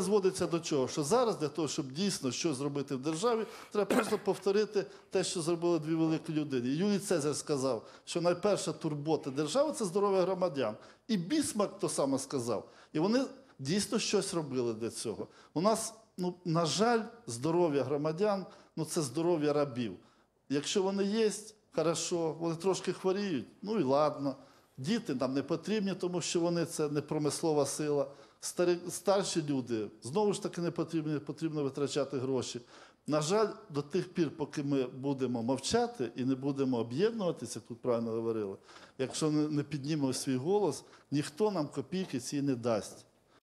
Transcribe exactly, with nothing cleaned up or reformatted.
зводиться до чого? Що зараз для того, щоб дійсно щось зробити в державі, треба просто повторити те, що зробили дві великі людини. Юлій Цезар сказав, що найперша турбота держави – це здоров'я громадян. І Бісмарк то саме сказав. І вони дійсно щось робили для цього. У нас, ну, на жаль, здоров'я громадян ну, – це здоров'я рабів. Якщо вони є, хорошо, вони трошки хворіють, ну і ладно. Діти нам не потрібні, тому що вони – це не промислова сила. Старі, старші люди, знову ж таки, не потрібно, потрібно витрачати гроші. На жаль, до тих пір, поки ми будемо мовчати і не будемо об'єднуватися, як тут правильно говорили, якщо не піднімемо свій голос, ніхто нам копійки ці не дасть.